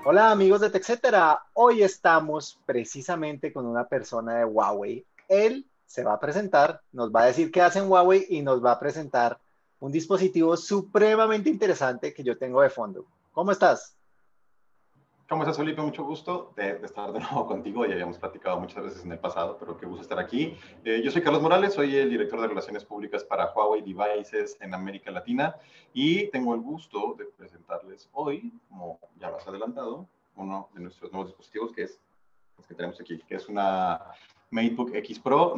Hola amigos de TechCetera, hoy estamos precisamente con una persona de Huawei. Él se va a presentar, nos va a decir qué hace en Huawei y nos va a presentar un dispositivo supremamente interesante que yo tengo de fondo. ¿Cómo estás? ¿Cómo estás, Felipe? Mucho gusto de estar de nuevo contigo. Ya habíamos platicado muchas veces en el pasado, pero qué gusto estar aquí. Yo soy Carlos Morales, soy el director de Relaciones Públicas para Huawei Devices en América Latina y tengo el gusto de presentarles hoy, como ya lo has adelantado, uno de nuestros nuevos dispositivos que es el que tenemos aquí, que es una MateBook X Pro,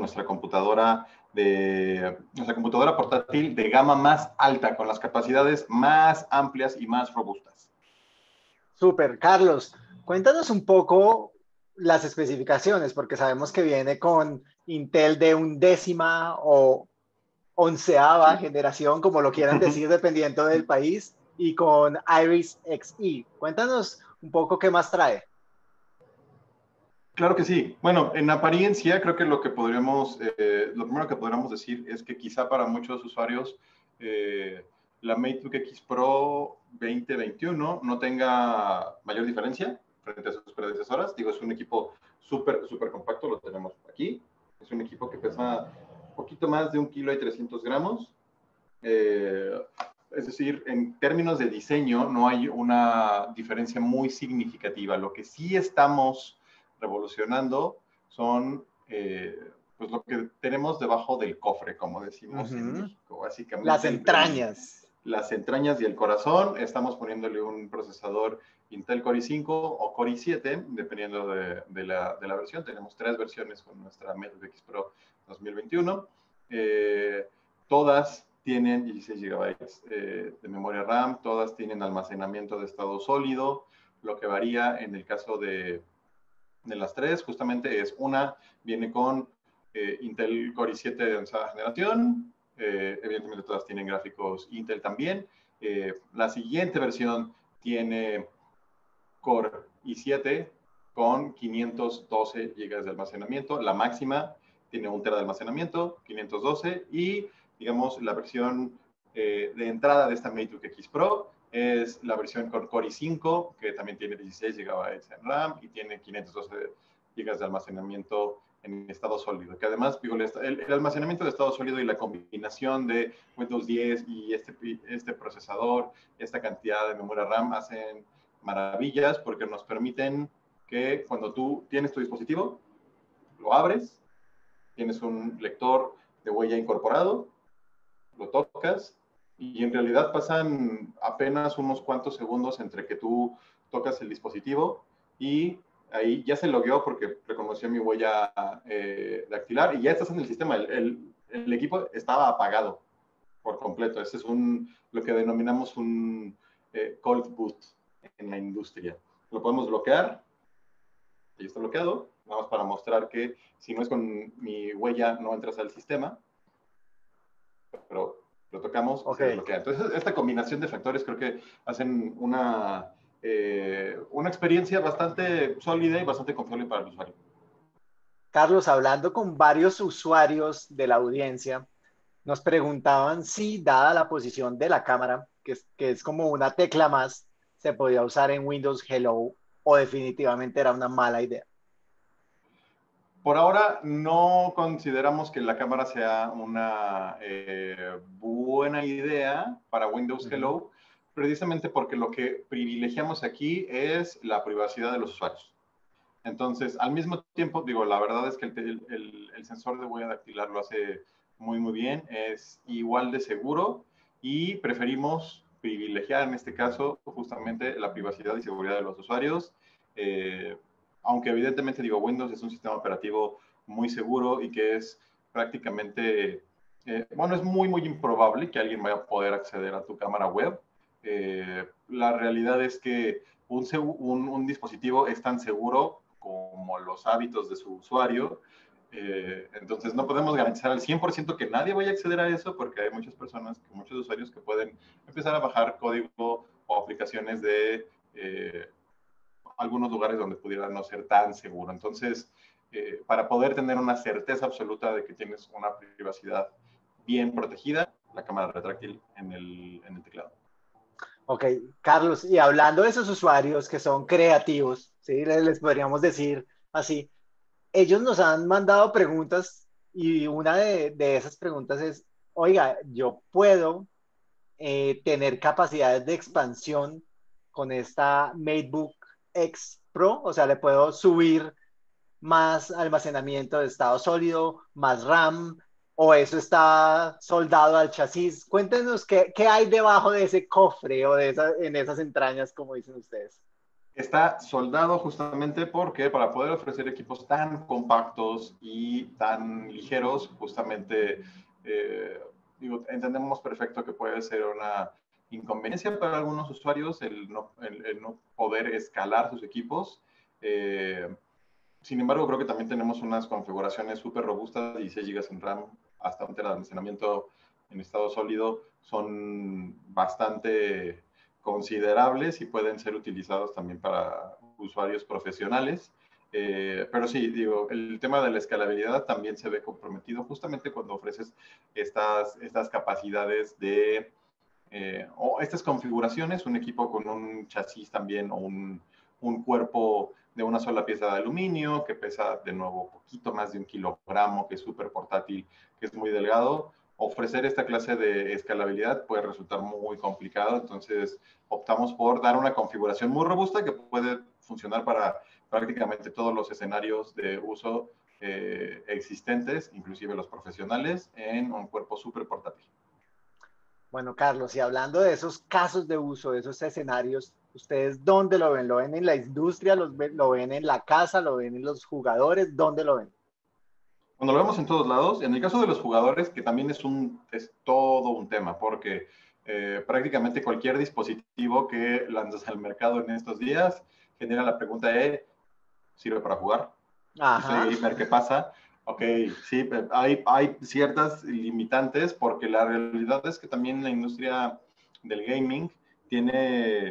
nuestra computadora portátil de gama más alta, con las capacidades más amplias y más robustas. Super, Carlos, cuéntanos un poco las especificaciones, porque sabemos que viene con Intel de undécima o onceava Sí. generación, como lo quieran decir, dependiendo del país, y con Iris Xe. Cuéntanos un poco qué más trae. Claro que sí. Bueno, en apariencia creo que lo primero que podríamos decir es que quizá para muchos usuarios eh, la MateBook X Pro 2021 no tenga mayor diferencia frente a sus predecesoras. Digo, es un equipo súper compacto, lo tenemos aquí. Es un equipo que pesa un poquito más de 1,3 kg. Eh, es decir, en términos de diseño no hay una diferencia muy significativa. Lo que sí estamos revolucionando son pues lo que tenemos debajo del cofre, como decimos en Ujú. México. Las Básicamente entrañas. las entrañas y el corazón. Estamos poniéndole un procesador Intel Core i5 o Core i7, dependiendo de la versión. Tenemos tres versiones con nuestra MateBook X Pro 2021. Todas tienen 16 gigabytes de memoria RAM, todas tienen almacenamiento de estado sólido. Lo que varía en el caso de las tres, justamente es una, viene con Intel Core i7 de 11ª generación. Evidentemente todas tienen gráficos Intel también. La siguiente versión tiene Core i7 con 512 GB de almacenamiento. La máxima tiene 1 TB de almacenamiento, 512, y digamos la versión de entrada de esta MateBook X Pro es la versión con Core i5, que también tiene 16 GB en RAM y tiene 512 GB de almacenamiento en estado sólido, que además digo, el almacenamiento de estado sólido y la combinación de Windows 10 y este procesador, esta cantidad de memoria RAM hacen maravillas porque nos permiten que cuando tú tienes tu dispositivo, lo abres, tienes un lector de huella incorporado, lo tocas y en realidad pasan apenas unos cuantos segundos entre que tú tocas el dispositivo y ahí ya se logueó porque reconoció mi huella dactilar y ya estás en el sistema. El equipo estaba apagado por completo. Ese es lo que denominamos un cold boot en la industria. Lo podemos bloquear, ahí está bloqueado, nada más para mostrar que si no es con mi huella no entras al sistema, pero lo tocamos y Ok. se desbloquea. Entonces, esta combinación de factores creo que hacen una experiencia bastante sólida y bastante confiable para el usuario. Carlos, hablando con varios usuarios de la audiencia, nos preguntaban si, dada la posición de la cámara, que es como una tecla más, se podía usar en Windows Hello o definitivamente era una mala idea. Por ahora no consideramos que la cámara sea una buena idea para Windows Ujú. Hello, precisamente porque lo que privilegiamos aquí es la privacidad de los usuarios. Entonces, al mismo tiempo, digo, la verdad es que el sensor de huella dactilar lo hace muy bien, es igual de seguro y preferimos privilegiar en este caso justamente la privacidad y seguridad de los usuarios. Eh, Aunque evidentemente, digo, Windows es un sistema operativo muy seguro y que es prácticamente, bueno, es muy improbable que alguien vaya a poder acceder a tu cámara web. La realidad es que un dispositivo es tan seguro como los hábitos de su usuario. Entonces no podemos garantizar al 100% que nadie vaya a acceder a eso porque hay muchas personas, muchos usuarios que pueden empezar a bajar código o aplicaciones de algunos lugares donde pudiera no ser tan seguro. Entonces, para poder tener una certeza absoluta de que tienes una privacidad bien protegida, la cámara retráctil en el teclado. Ok, Carlos, y hablando de esos usuarios que son creativos, ¿sí? Les podríamos decir así, ellos nos han mandado preguntas y una de esas preguntas es, oiga, yo puedo tener capacidades de expansión con esta MateBook X Pro, o sea, le puedo subir más almacenamiento de estado sólido, más RAM, o eso está soldado al chasis. Cuéntenos qué hay debajo de ese cofre o en esas entrañas, como dicen ustedes. Está soldado justamente porque para poder ofrecer equipos tan compactos y tan ligeros, justamente, eh, digo, entendemos perfecto que puede ser una inconveniencia para algunos usuarios el no poder escalar sus equipos. Eh, Sin embargo, creo que también tenemos unas configuraciones súper robustas, 16 GB en RAM, hasta un tera de almacenamiento en estado sólido, son bastante considerables y pueden ser utilizados también para usuarios profesionales. Pero sí, digo, el tema de la escalabilidad también se ve comprometido justamente cuando ofreces estas capacidades o estas configuraciones, un equipo con un chasis también o un cuerpo de una sola pieza de aluminio que pesa de nuevo poquito más de 1 kilogramo, que es súper portátil, que es muy delgado. Ofrecer esta clase de escalabilidad puede resultar muy complicado, entonces optamos por dar una configuración muy robusta que puede funcionar para prácticamente todos los escenarios de uso existentes, inclusive los profesionales, en un cuerpo súper portátil. Bueno, Carlos, y hablando de esos casos de uso, de esos escenarios, ¿ustedes dónde lo ven? ¿Lo ven en la industria? ¿Lo ven en la casa? ¿Lo ven en los jugadores? ¿Dónde lo ven? Cuando lo vemos en todos lados, en el caso de los jugadores, que también es todo un tema, porque prácticamente cualquier dispositivo que lanzas al mercado en estos días genera la pregunta de, ¿sirve para jugar? Y soy Ajá. gamer, ¿qué pasa? Ok, sí, hay ciertas limitantes porque la realidad es que también la industria del gaming tiene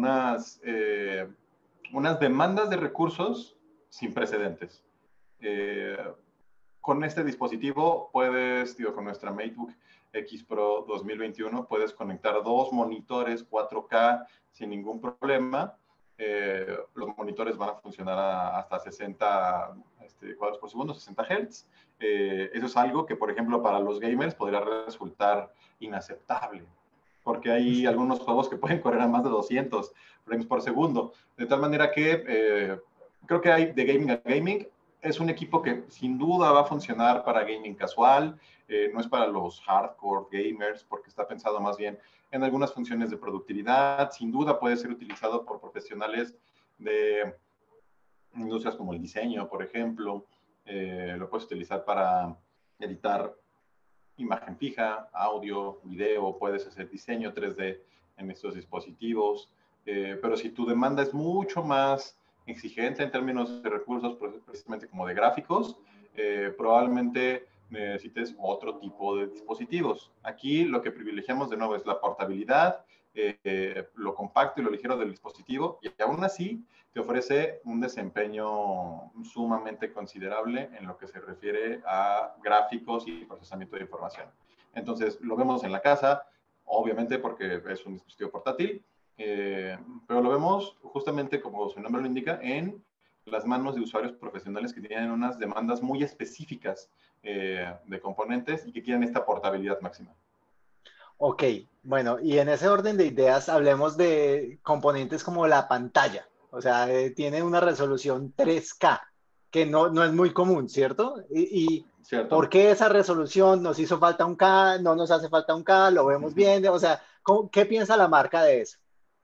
unas demandas de recursos sin precedentes. Eh, con este dispositivo puedes, digo, con nuestra MateBook X Pro 2021, puedes conectar dos monitores 4K sin ningún problema. Los monitores van a funcionar hasta 60 cuadros por segundo, 60 Hz. Eso es algo que, por ejemplo, para los gamers podría resultar inaceptable, porque hay algunos juegos que pueden correr a más de 200 frames por segundo. De tal manera que creo que hay de gaming a gaming. Es un equipo que sin duda va a funcionar para gaming casual, no es para los hardcore gamers porque está pensado más bien en algunas funciones de productividad. Sin duda puede ser utilizado por profesionales de industrias como el diseño, por ejemplo. Lo puedes utilizar para editar imagen fija, audio, video, puedes hacer diseño 3D en estos dispositivos, pero si tu demanda es mucho más exigente en términos de recursos, precisamente como de gráficos, probablemente necesites otro tipo de dispositivos. Aquí lo que privilegiamos de nuevo es la portabilidad, lo compacto y lo ligero del dispositivo, y aún así te ofrece un desempeño sumamente considerable en lo que se refiere a gráficos y procesamiento de información. Entonces, lo vemos en la casa, obviamente porque es un dispositivo portátil, pero lo vemos justamente como su nombre lo indica, en las manos de usuarios profesionales que tienen unas demandas muy específicas de componentes y que quieren esta portabilidad máxima. Ok, bueno, y en ese orden de ideas hablemos de componentes como la pantalla. O sea, tiene una resolución 3K, que no es muy común, ¿cierto? ¿Y por ¿Cierto? qué esa resolución? ¿Nos hizo falta un K? ¿No nos hace falta un K? ¿Lo vemos bien? O sea, ¿qué piensa la marca de eso?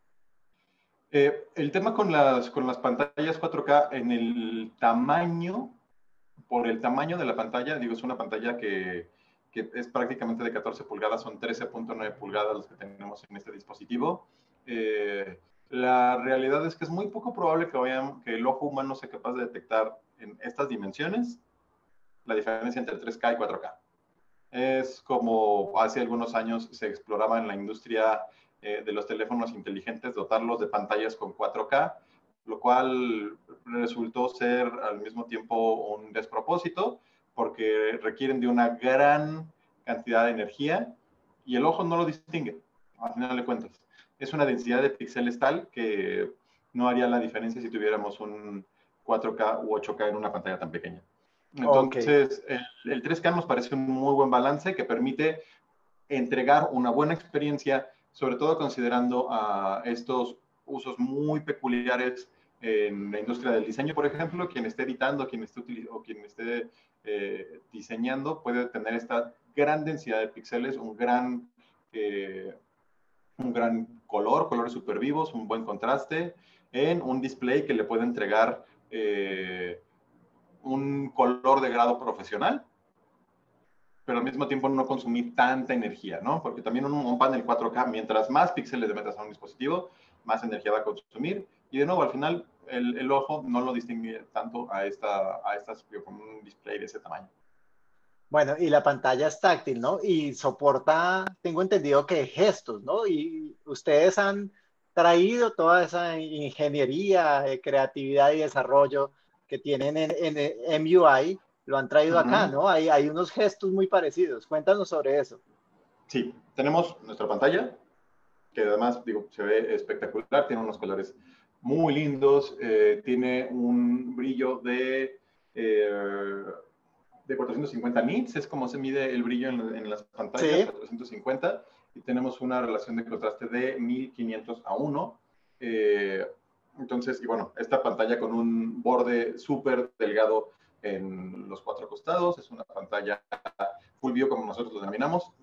El tema con las pantallas 4K en el tamaño, por el tamaño de la pantalla, digo, es una pantalla que es prácticamente de 14 pulgadas, son 13.9 pulgadas los que tenemos en este dispositivo. La realidad es que es muy poco probable que el ojo humano sea capaz de detectar en estas dimensiones la diferencia entre 3K y 4K. Es como hace algunos años se exploraba en la industria de los teléfonos inteligentes dotarlos de pantallas con 4K, lo cual resultó ser al mismo tiempo un despropósito porque requieren de una gran cantidad de energía y el ojo no lo distingue, al final de cuentas. es una densidad de píxeles tal que no haría la diferencia si tuviéramos un 4K u 8K en una pantalla tan pequeña. Ok. Entonces, el 3K nos parece un muy buen balance que permite entregar una buena experiencia, sobre todo considerando a estos usos muy peculiares en la industria del diseño, por ejemplo. Quien esté editando, o quien esté diseñando puede tener esta gran densidad de píxeles, un gran color, colores super vivos, un buen contraste, en un display que le puede entregar un color de grado profesional, pero al mismo tiempo no consumir tanta energía, ¿no? Porque también un panel 4K, mientras más píxeles le metas a un dispositivo, más energía va a consumir. Y de nuevo, al final, el ojo no lo distingue tanto a estas con un display de ese tamaño. Bueno, y la pantalla es táctil, ¿no? Y soporta, tengo entendido que gestos, ¿no? Y ustedes han traído toda esa ingeniería, creatividad y desarrollo que tienen en MUI, lo han traído acá, Uh-huh. ¿no? Hay unos gestos muy parecidos. Cuéntanos sobre eso. Sí, tenemos nuestra pantalla, que además, digo, se ve espectacular, tiene unos colores muy lindos, tiene un brillo de 450 nits, es como se mide el brillo en las pantallas, Sí, 450, y tenemos una relación de contraste de 1500:1. Eh, entonces, y bueno, esta pantalla con un borde súper delgado en los cuatro costados, es una pantalla full view como nosotros lo denominamos,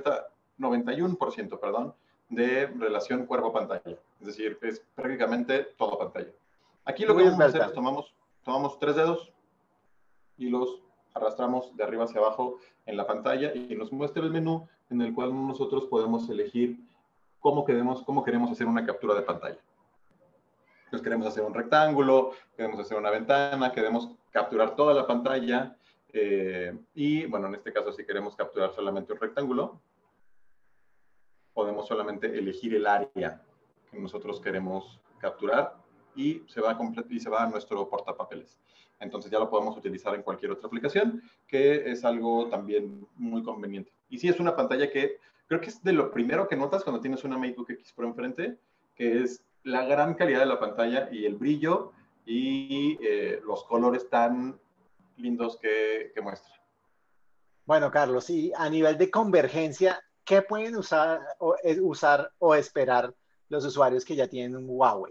91%, perdón, de relación cuerpo-pantalla. Es decir, es prácticamente todo pantalla. Aquí lo que muy vamos a hacer es esbelta. tomamos 3 dedos y los arrastramos de arriba hacia abajo en la pantalla y nos muestra el menú en el cual nosotros podemos elegir cómo queremos hacer una captura de pantalla. Entonces queremos hacer un rectángulo, queremos hacer una ventana, queremos capturar toda la pantalla y bueno, en este caso si queremos capturar solamente un rectángulo, podemos solamente elegir el área que nosotros queremos capturar y se va a nuestro portapapeles. Entonces ya lo podemos utilizar en cualquier otra aplicación, que es algo también muy conveniente. Y sí, es una pantalla que creo que es de lo primero que notas cuando tienes una MacBook X Pro enfrente, que es la gran calidad de la pantalla y el brillo y los colores tan lindos que muestra. Bueno, Carlos, y a nivel de convergencia, ¿qué pueden usar o esperar los usuarios que ya tienen un Huawei?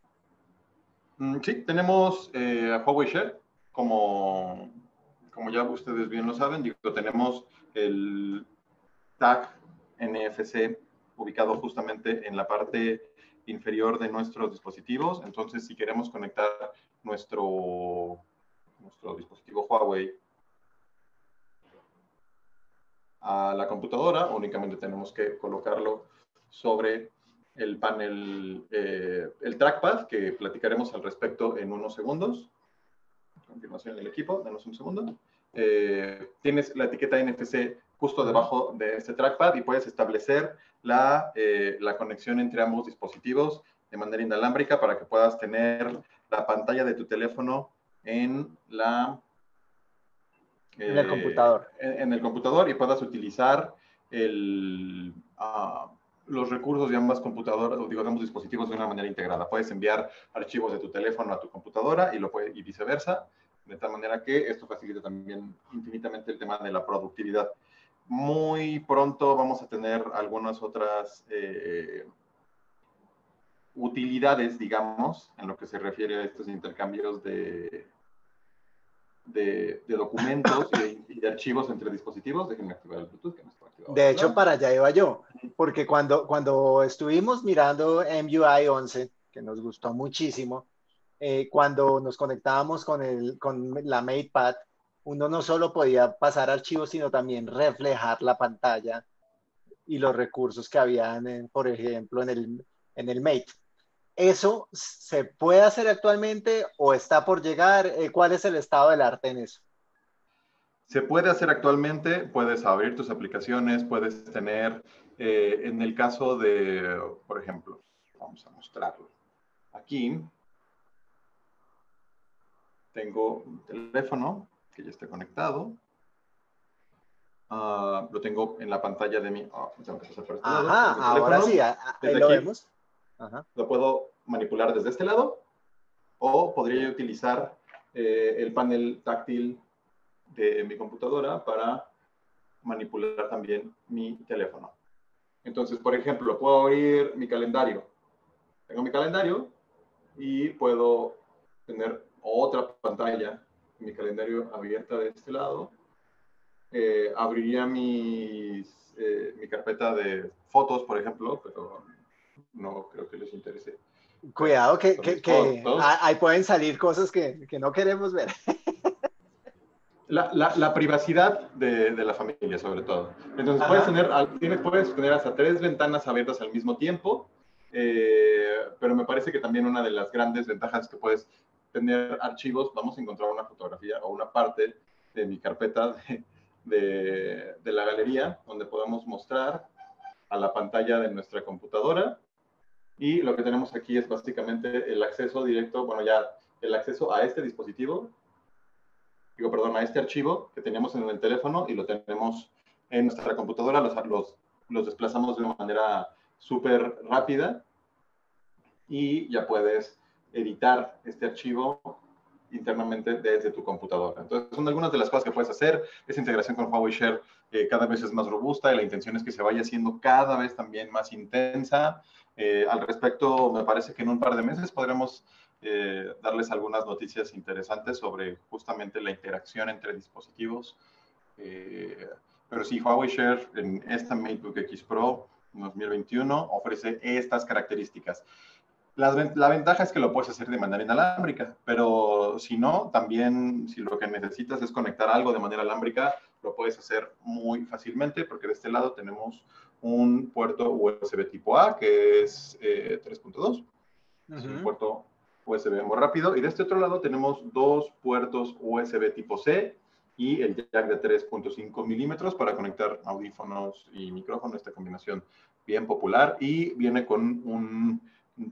Sí, tenemos a Huawei Share, como ya ustedes bien lo saben, digo, tenemos el tag NFC ubicado justamente en la parte inferior de nuestros dispositivos. Entonces, si queremos conectar nuestro dispositivo Huawei a la computadora, únicamente tenemos que colocarlo sobre el panel, el trackpad, que platicaremos al respecto en unos segundos. Confirmación del equipo, denos un segundo. Tienes la etiqueta NFC justo debajo de este trackpad y puedes establecer la conexión entre ambos dispositivos de manera inalámbrica para que puedas tener la pantalla de tu teléfono en En el computador. en el computador y puedas utilizar los recursos de ambas computadoras, o digo, de ambos dispositivos de una manera integrada. Puedes enviar archivos de tu teléfono a tu computadora y viceversa, de tal manera que esto facilita también infinitamente el tema de la productividad. Muy pronto vamos a tener algunas otras utilidades, digamos, en lo que se refiere a estos intercambios de documentos y de archivos entre dispositivos. Déjenme activar el Bluetooth, que no está activado, la De hecho, verdad. para allá iba yo, porque cuando estuvimos mirando MUI 11, que nos gustó muchísimo, cuando nos conectábamos con la MatePad, uno no solo podía pasar archivos, sino también reflejar la pantalla y los recursos que habían, por ejemplo, en el Mate. ¿Eso se puede hacer actualmente o está por llegar? ¿Cuál es el estado del arte en eso? Se puede hacer actualmente, puedes abrir tus aplicaciones, puedes tener, en el caso de, por ejemplo, vamos a mostrarlo. Aquí tengo un teléfono que ya está conectado Lo tengo en la pantalla de tengo que pasar por este lado, de Ajá, mi ahora teléfono. sí, ahí Desde lo aquí vemos. Ajá. lo puedo manipular desde este lado o podría utilizar el panel táctil de mi computadora para manipular también mi teléfono. Entonces, por ejemplo, puedo abrir mi calendario. Tengo mi calendario y puedo tener otra pantalla, mi calendario abierta de este lado. Abriría mi carpeta de fotos, por ejemplo, pero no creo que les interese ver Cuidado que, mis fotos. ahí pueden salir cosas que no queremos ver. La privacidad de la familia, sobre todo. Entonces, Ajá. puedes tener hasta 3 ventanas abiertas al mismo tiempo, pero me parece que también una de las grandes ventajas es que puedes tener archivos, vamos a encontrar una fotografía o una parte de mi carpeta de la galería, donde podamos mostrar a la pantalla de nuestra computadora. Y lo que tenemos aquí es básicamente el acceso directo, bueno, ya el acceso a este dispositivo, perdón, a este archivo que teníamos en el teléfono y lo tenemos en nuestra computadora, los desplazamos de una manera súper rápida y ya puedes editar este archivo internamente desde tu computadora. Entonces, son algunas de las cosas que puedes hacer. Esa integración con Huawei Share cada vez es más robusta y la intención es que se vaya haciendo cada vez también más intensa. Al respecto, me parece que en un par de meses podremos darles algunas noticias interesantes sobre justamente la interacción entre dispositivos. Pero sí, Huawei Share en esta MateBook X Pro 2021 ofrece estas características. La ventaja es que lo puedes hacer de manera inalámbrica, pero si no, también si lo que necesitas es conectar algo de manera alámbrica, lo puedes hacer muy fácilmente porque de este lado tenemos un puerto USB tipo A que es 3.2, es un puerto USB muy rápido, y de este otro lado tenemos 2 puertos USB tipo C y el jack de 3.5 milímetros para conectar audífonos y micrófono, esta combinación bien popular, y viene con un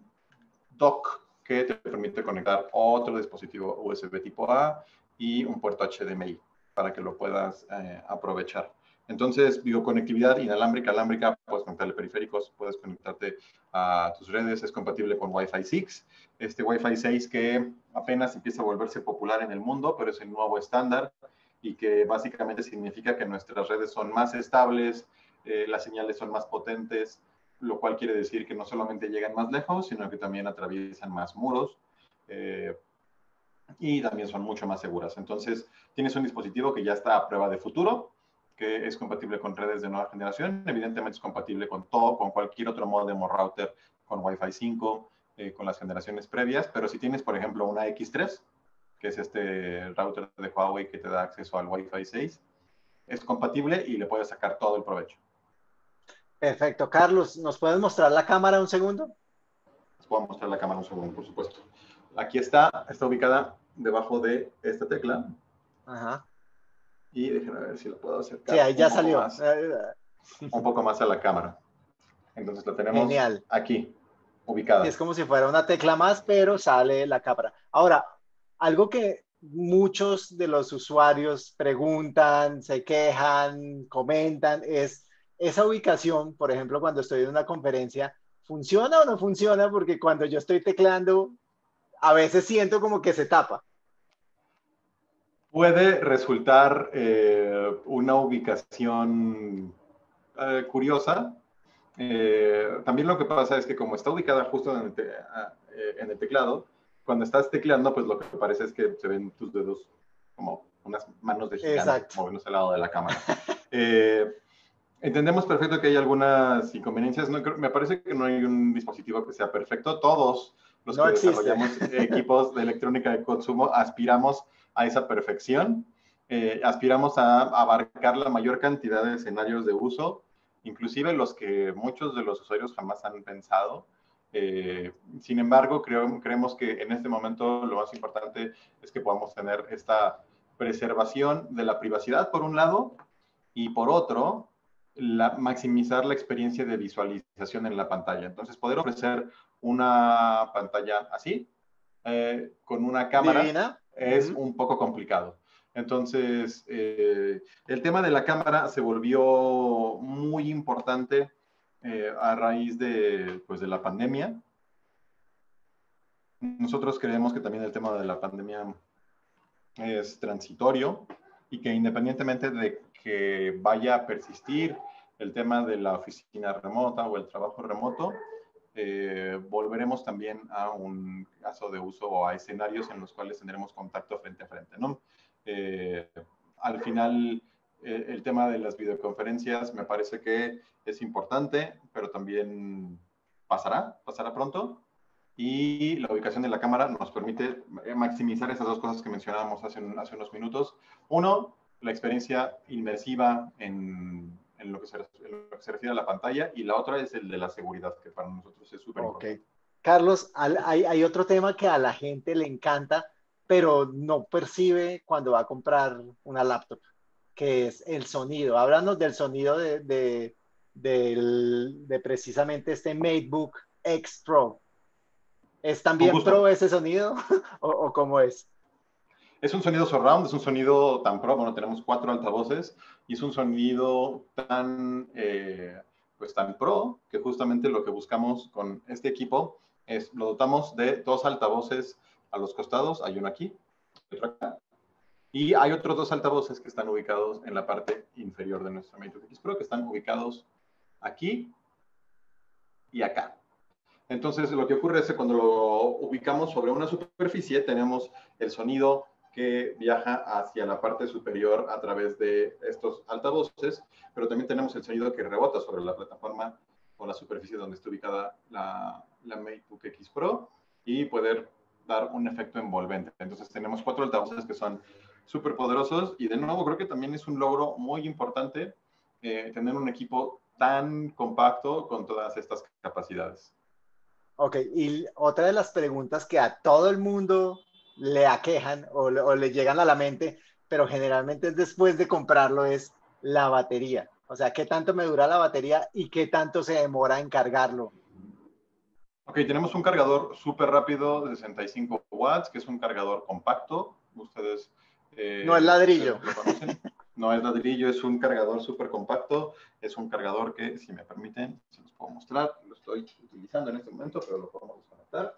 dock que te permite conectar otro dispositivo USB tipo A y un puerto HDMI para que lo puedas aprovechar. Entonces, conectividad inalámbrica, alámbrica, puedes conectarle periféricos, puedes conectarte a tus redes, es compatible con Wi-Fi 6. Este Wi-Fi 6 que apenas empieza a volverse popular en el mundo, pero es el nuevo estándar y que básicamente significa que nuestras redes son más estables, las señales son más potentes, lo cual quiere decir que no solamente llegan más lejos, sino que también atraviesan más muros y también son mucho más seguras. Entonces, tienes un dispositivo que ya está a prueba de futuro, que es compatible con redes de nueva generación, evidentemente es compatible con todo, con cualquier otro modem o router, con Wi-Fi 5, con las generaciones previas, pero si tienes, por ejemplo, una X3, que es este router de Huawei que te da acceso al Wi-Fi 6, es compatible y le puedes sacar todo el provecho. Perfecto. Carlos, ¿nos puedes mostrar la cámara un segundo? Les puedo mostrar la cámara un segundo, por supuesto. Aquí está ubicada debajo de esta tecla. Ajá. Y déjenme ver si lo puedo Sí, acercar ahí ya salió. un poco más a la cámara. Entonces la tenemos Genial. aquí, Sí, ubicada. es como si fuera una tecla más, pero sale la cámara. Ahora, algo que muchos de los usuarios preguntan, se quejan, comentan, es esa ubicación, por ejemplo, cuando estoy en una conferencia, ¿funciona o no funciona? Porque cuando yo estoy teclando, a veces siento como que se tapa. Puede resultar una ubicación curiosa. También lo que pasa es que como está ubicada justo en el teclado, cuando estás tecleando, pues lo que parece es que se ven tus dedos como unas manos de gigante Exacto. moviéndose al lado de la cámara. Eh, Entendemos perfecto que hay algunas inconveniencias. No, me parece que no hay un dispositivo que sea perfecto. Todos los No que existe. desarrollamos equipos de electrónica de consumo aspiramos a esa perfección. Aspiramos a abarcar la mayor cantidad de escenarios de uso, inclusive los que muchos de los usuarios jamás han pensado. Sin embargo, creemos que en este momento lo más importante es que podamos tener esta preservación de la privacidad, por un lado, y por otro, maximizar la experiencia de visualización en la pantalla. Entonces, poder ofrecer una pantalla así, con una cámara, Divina. es un poco complicado. Entonces, el tema de la cámara se volvió muy importante a raíz pues, de la pandemia. Nosotros creemos que también el tema de la pandemia es transitorio y que independientemente de que vaya a persistir el tema de la oficina remota o el trabajo remoto, volveremos también a un caso de uso o a escenarios en los cuales tendremos contacto frente a frente, ¿no? Al final, el tema de las videoconferencias me parece que es importante, pero también pasará pronto. Y la ubicación de la cámara nos permite maximizar esas dos cosas que mencionábamos hace unos minutos. Uno, la experiencia inmersiva en lo que se refiere a la pantalla, y la otra es el de la seguridad, que para nosotros es súper Ok. importante. Carlos, hay otro tema que a la gente le encanta, pero no percibe cuando va a comprar una laptop, que es el sonido. Háblanos del sonido de precisamente este MacBook X Pro. ¿Es Con también pro gusto. ese sonido o cómo es? Es un sonido surround, es un sonido tan pro, bueno, tenemos 4 altavoces y es un sonido pues tan pro que justamente lo que buscamos con este equipo es, lo dotamos de 2 altavoces a los costados, hay uno aquí, otro acá, y hay otros 2 altavoces que están ubicados en la parte inferior de nuestro MacBook X Pro, que están ubicados aquí y acá. Entonces, lo que ocurre es que cuando lo ubicamos sobre una superficie, tenemos el sonido que viaja hacia la parte superior a través de estos altavoces, pero también tenemos el sonido que rebota sobre la plataforma o la superficie donde está ubicada la MacBook X Pro y poder dar un efecto envolvente. Entonces, tenemos 4 altavoces que son súper poderosos y de nuevo creo que también es un logro muy importante tener un equipo tan compacto con todas estas capacidades. Ok, y otra de las preguntas que a todo el mundo le aquejan o le llegan a la mente, pero generalmente es después de comprarlo, es la batería. O sea, ¿qué tanto me dura la batería y qué tanto se demora en cargarlo? Ok, tenemos un cargador súper rápido de 65 watts, que es un cargador compacto. No es Ustedes ladrillo. lo conocen. No es ladrillo, es un cargador súper compacto. Es un cargador que, si me permiten, se los puedo mostrar. Lo estoy utilizando en este momento, pero lo podemos desconectar.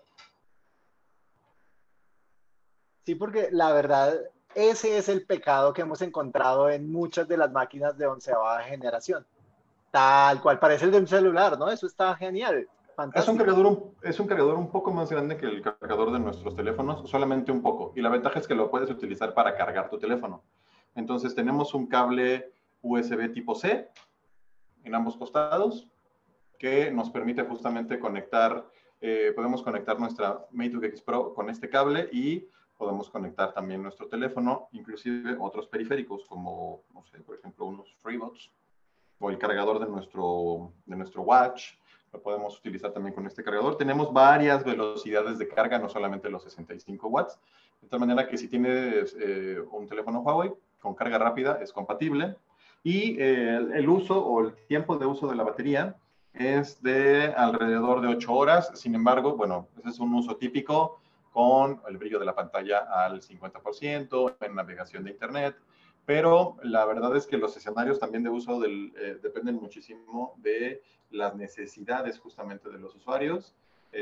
Sí, porque la verdad, ese es el pecado que hemos encontrado en muchas de las máquinas de onceava generación. Tal cual parece el de un celular, ¿no? Eso está genial, fantástico. Es un cargador un poco más grande que el cargador de nuestros teléfonos, solamente un poco. Y la ventaja es que lo puedes utilizar para cargar tu teléfono. Entonces tenemos un cable USB tipo C en ambos costados que nos permite justamente podemos conectar nuestra MacBook X Pro con este cable y podemos conectar también nuestro teléfono, inclusive otros periféricos como, no sé, por ejemplo, unos FreeBuds o el cargador de nuestro watch. Lo podemos utilizar también con este cargador. Tenemos varias velocidades de carga, no solamente los 65 watts. De tal manera que si tienes un teléfono Huawei con carga rápida es compatible. Y el uso o el tiempo de uso de la batería es de alrededor de 8 horas. Sin embargo, bueno, ese es un uso típico con el brillo de la pantalla al 50%, en navegación de Internet, pero la verdad es que los escenarios también de uso dependen muchísimo de las necesidades justamente de los usuarios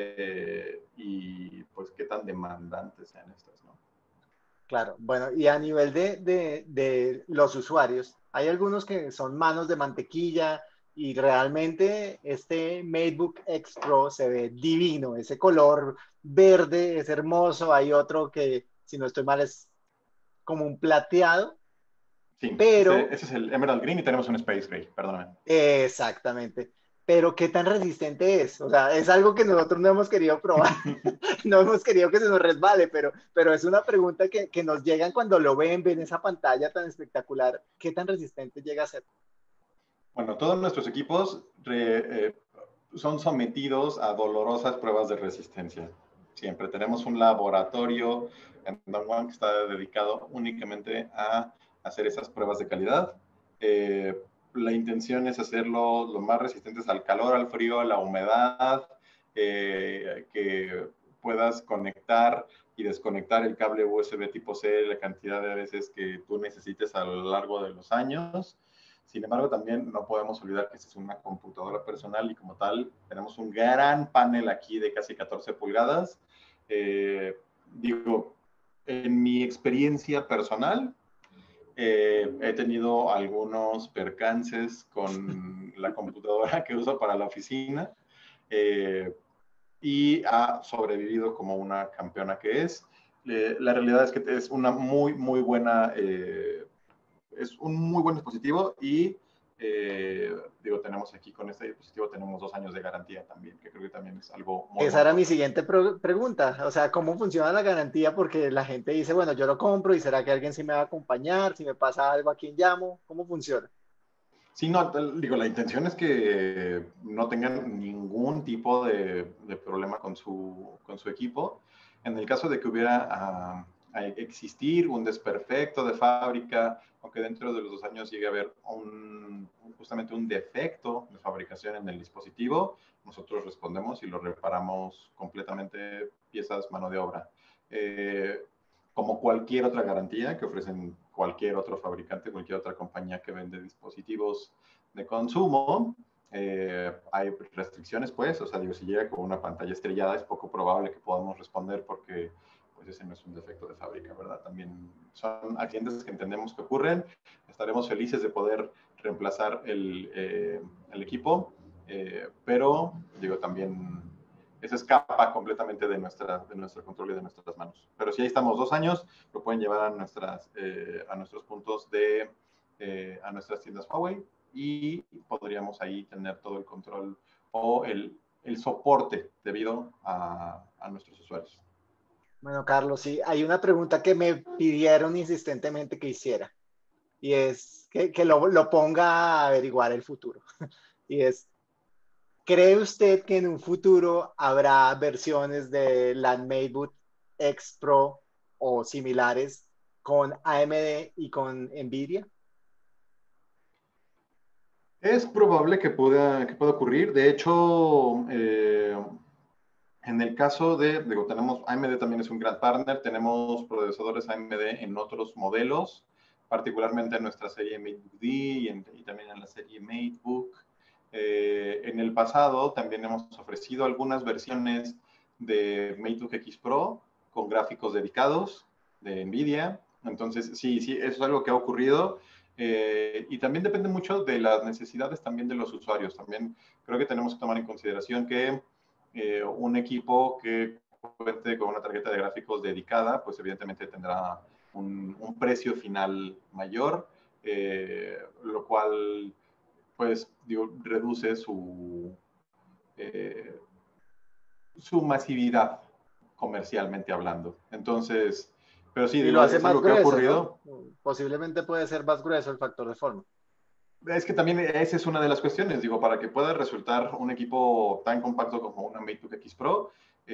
y pues qué tan demandantes sean estas, ¿no? Claro, bueno, y a nivel de los usuarios, hay algunos que son manos de mantequilla y realmente este MacBook X Pro se ve divino, ese color verde es hermoso, hay otro que, si no estoy mal, es como un plateado, Sí, ese pero es el Emerald Green y tenemos un Space Gray, perdóname. exactamente, pero ¿qué tan resistente es? O sea, es algo que nosotros no hemos querido probar. No hemos querido que se nos resbale, pero es una pregunta que nos llegan cuando lo ven esa pantalla tan espectacular. ¿Qué tan resistente llega a ser? Bueno, todos nuestros equipos son sometidos a dolorosas pruebas de resistencia. Siempre tenemos un laboratorio en Don Juan que está dedicado únicamente a hacer esas pruebas de calidad. La intención es hacerlo lo más resistentes al calor, al frío, a la humedad, que puedas conectar y desconectar el cable USB tipo C la cantidad de veces que tú necesites a lo largo de los años. Sin embargo, también no podemos olvidar que esta es una computadora personal y como tal tenemos un gran panel aquí de casi 14 pulgadas. Digo, en mi experiencia personal, he tenido algunos percances con la computadora que uso para la oficina y ha sobrevivido como una campeona que es. La realidad es que es una muy buena, es un muy buen dispositivo y digo, tenemos aquí con este dispositivo, tenemos 2 años de garantía también, que creo que también es algo Esa muy era mi importante. siguiente pregunta. O sea, ¿cómo funciona la garantía? Porque la gente dice, bueno, yo lo compro y ¿será que alguien sí me va a acompañar? Si me pasa algo, ¿a quién llamo? ¿Cómo funciona? Sí, no, digo, la intención es que no tengan ningún tipo de problema con su equipo. En el caso de que hubiera a existir un desperfecto de fábrica o que dentro de los 2 años llegue a haber justamente un defecto de fabricación en el dispositivo, nosotros respondemos y lo reparamos completamente, piezas, mano de obra. Eh, Como cualquier otra garantía que ofrecen cualquier otro fabricante, cualquier otra compañía que vende dispositivos de consumo, hay restricciones, pues, o sea, digo, si llega con una pantalla estrellada es poco probable que podamos responder porque pues ese no es un defecto de fábrica, ¿verdad? También son accidentes que entendemos que ocurren, estaremos felices de poder reemplazar el equipo, pero digo, también eso escapa completamente de nuestro control y de nuestras manos. Pero si ahí estamos 2 años, lo pueden llevar a nuestros puntos a nuestras tiendas Huawei y podríamos ahí tener todo el control o el soporte debido a nuestros usuarios. Bueno, Carlos, sí, hay una pregunta que me pidieron insistentemente que hiciera y es que lo ponga a averiguar el futuro. Y es, ¿cree usted que en un futuro habrá versiones de la MateBook X Pro o similares con AMD y con NVIDIA? Es probable que pueda ocurrir. De hecho, en el caso digo, tenemos AMD también es un gran partner, tenemos procesadores AMD en otros modelos, particularmente en nuestra serie MateBook D y también en la serie MateBook. En el pasado también hemos ofrecido algunas versiones de MateBook X Pro con gráficos dedicados de NVIDIA. Entonces, sí, eso es algo que ha ocurrido. Y también depende mucho de las necesidades también de los usuarios. También creo que tenemos que tomar en consideración que un equipo que cuente con una tarjeta de gráficos dedicada, pues evidentemente tendrá un precio final mayor, lo cual, pues, digo, reduce eh, su masividad comercialmente hablando. Entonces, pero sí, Y lo digo, hace es más algo que ha grueso, ¿no? ocurrido. Posiblemente puede ser más grueso el factor de forma. Es que también esa es una de las cuestiones, digo, para que pueda resultar un equipo tan compacto como una MateBook X Pro,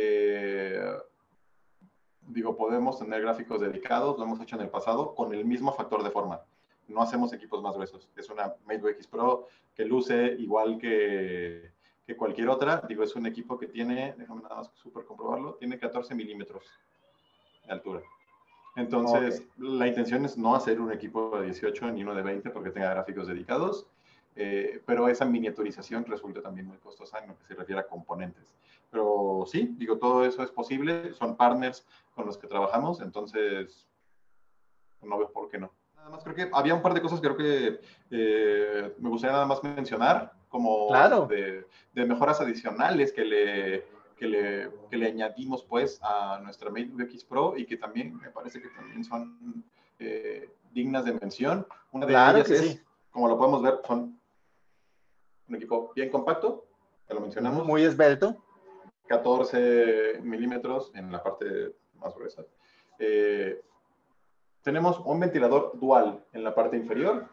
digo, podemos tener gráficos dedicados, lo hemos hecho en el pasado, con el mismo factor de forma. No hacemos equipos más gruesos. Es una MateBook X Pro que luce igual que cualquier otra. Digo, es un equipo que tiene, déjame nada más súper comprobarlo, tiene 14 milímetros de altura. Ok. Entonces, la intención es no hacer un equipo de 18 ni uno de 20 porque tenga gráficos dedicados, pero esa miniaturización resulta también muy costosa en lo que se refiere a componentes. Pero sí, digo, todo eso es posible, son partners con los que trabajamos, entonces no veo por qué no. Nada más creo que había un par de cosas que creo que me gustaría nada más mencionar, como Claro. de mejoras adicionales que le añadimos pues a nuestra MateBook X Pro y que también me parece que también son dignas de mención. Una de Claro ellas que sí. es, como lo podemos ver, son un equipo bien compacto, ya lo mencionamos, Muy esbelto. 14 milímetros en la parte más gruesa. Eh, Tenemos un ventilador dual en la parte inferior.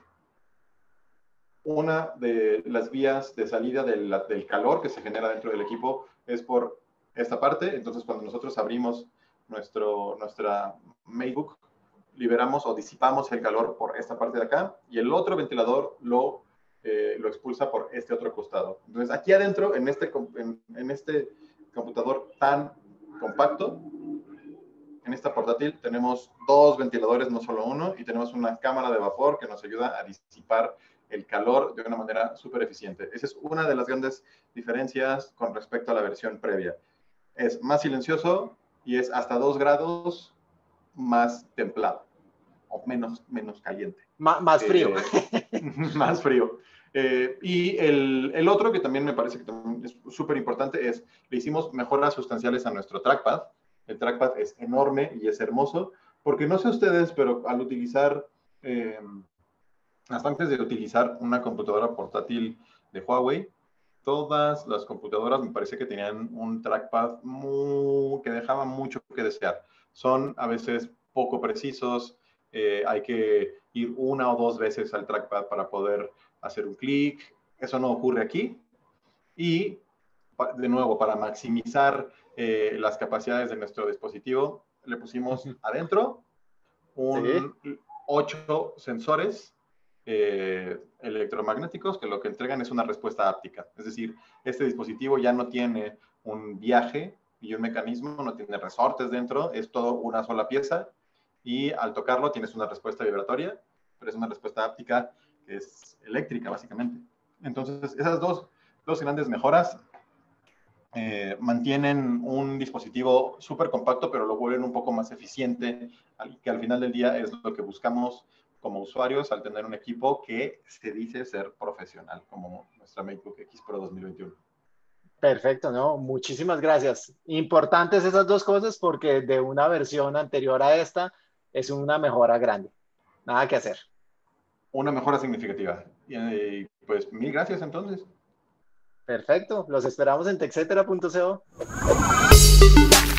Una de las vías de salida del calor que se genera dentro del equipo es por esta parte. Entonces, cuando nosotros abrimos nuestra MateBook, liberamos o disipamos el calor por esta parte de acá y el otro ventilador lo expulsa por este otro costado. Entonces, aquí adentro, en este computador tan compacto, en esta portátil tenemos 2 ventiladores, no solo uno, y tenemos una cámara de vapor que nos ayuda a disipar el calor de una manera súper eficiente. Esa es una de las grandes diferencias con respecto a la versión previa. Es más silencioso y es hasta 2 grados más templado o menos caliente. Más frío. Más frío. Y el otro que también me parece que también es súper importante es, le hicimos mejoras sustanciales a nuestro trackpad. El trackpad es enorme y es hermoso, porque no sé ustedes, pero al utilizar, hasta antes de utilizar una computadora portátil de Huawei, todas las computadoras me parece que tenían un trackpad que dejaba mucho que desear. Son a veces poco precisos, hay que ir 1 o 2 veces al trackpad para poder hacer un clic. Eso no ocurre aquí. Y, de nuevo, para maximizar las capacidades de nuestro dispositivo, le pusimos adentro 8 sensores electromagnéticos que lo que entregan es una respuesta áptica. Es decir, este dispositivo ya no tiene un viaje y un mecanismo, no tiene resortes dentro, es todo una sola pieza y al tocarlo tienes una respuesta vibratoria, pero es una respuesta áptica que es eléctrica básicamente. Entonces, esas dos grandes mejoras mantienen un dispositivo súper compacto, pero lo vuelven un poco más eficiente, que al final del día es lo que buscamos como usuarios al tener un equipo que se dice ser profesional, como nuestra MacBook X Pro 2021. Perfecto, ¿no? Muchísimas gracias. Importantes esas dos cosas porque de una versión anterior a esta es una mejora grande. Nada que hacer. Una mejora significativa. Y pues 1000 gracias entonces. Perfecto. Los esperamos en texetera.co.